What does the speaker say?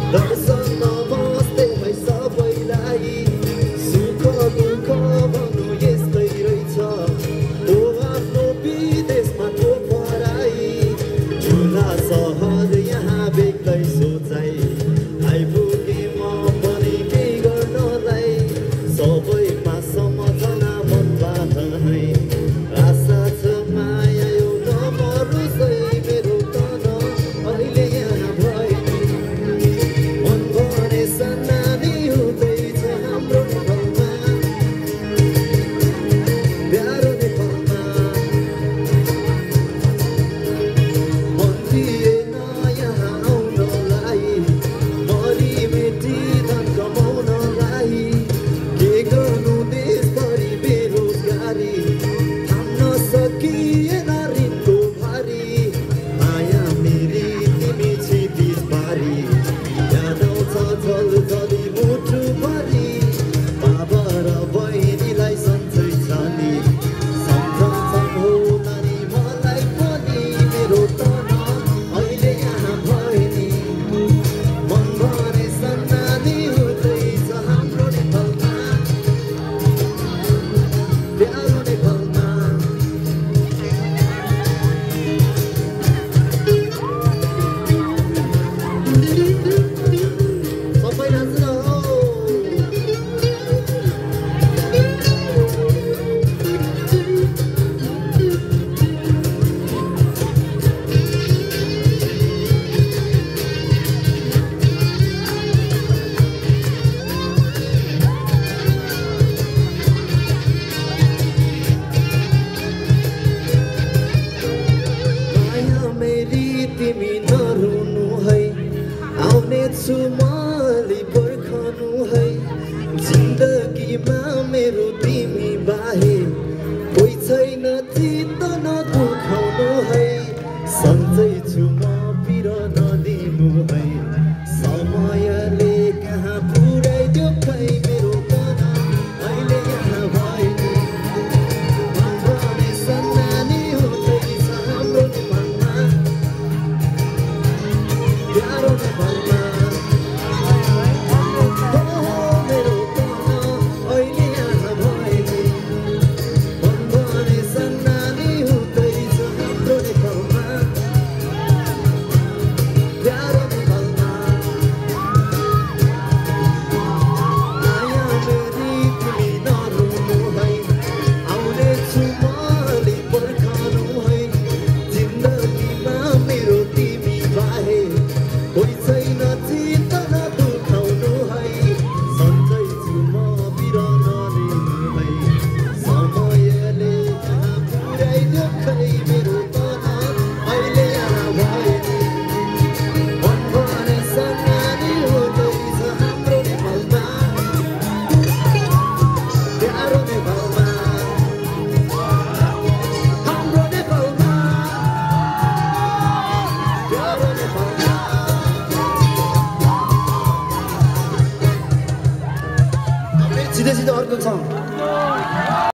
दर्शन नमस्ते है सबैलाई सुख दुःख भन्नु यस्तै रहेछ ओ आफ्नो विदेशमा को पराई ठुला सहर यहाँ बेग्लै सोचाइ आइपुगे म पनि केही गर्नलाई सबैमा सम्झना मनबाट है आशा छ माया यो नमरोस् है मेरो तन अहिले यहाँ भए मन भने सन्नानी हुँदैछ हाम्रो नेपालमा प्यारो नेपालमा मन दिएन यहाँ आउनलाई मरी मेटी धन कमाउनलाई के गर्नु देशभरि बेरोजगारी थाम्न सकिएन ऋणको भारी माया मेरी तिमी क्षितिज पारी याद आउँछ झलझली मुटुभरि बाबा र बहिनीलाई सन्चै छ नि सम्झन्छन् होला नि मलाई पनि मेरो तन अहिले यहाँ भए नि मन भने सन्नानी हुँदैछ हाम्रो नेपालमा प्यारो नेपालमा सबै नाच्न हो माया मेरी तिमी नरुनु है आउने छु मली पर्खनु है जिन्दगीमा मेरो तिमी बाहे कोही छैन चित्त नदुखाउनु है सन्चै छु म पिर नदिनु है समयले कहाँ पुर्याइदियो खै मेरो तन अहिले यहाँ भए नि मन भने सन्नानी हुँदैछ हाम्रो नेपालमा प्यारो नेपालमा मेरो तन अहिले यहाँ भए नि मन भने सन्नानी हुँदैछ हाम्रो नेपालमा प्यारो नेपालमा माया मेरी तिमी नरुनु है आउने छु मली पर्खनु है जिन्दगीमा मेरो तिमी बाहे कोही छैन चित्त नदुखाउनु है सन्चै छु म पिर नदिनु है समयले कहाँ पुर्याइदियो खै मेरो तन अहिले यहाँ भए नि मन भने सन्नानी हुँदैछ हाम्रो नेपालमा प्यारो नेपालमा हाम्रो नेपालमा प्यारो नेपालमा सिधै सिधै अर्को छ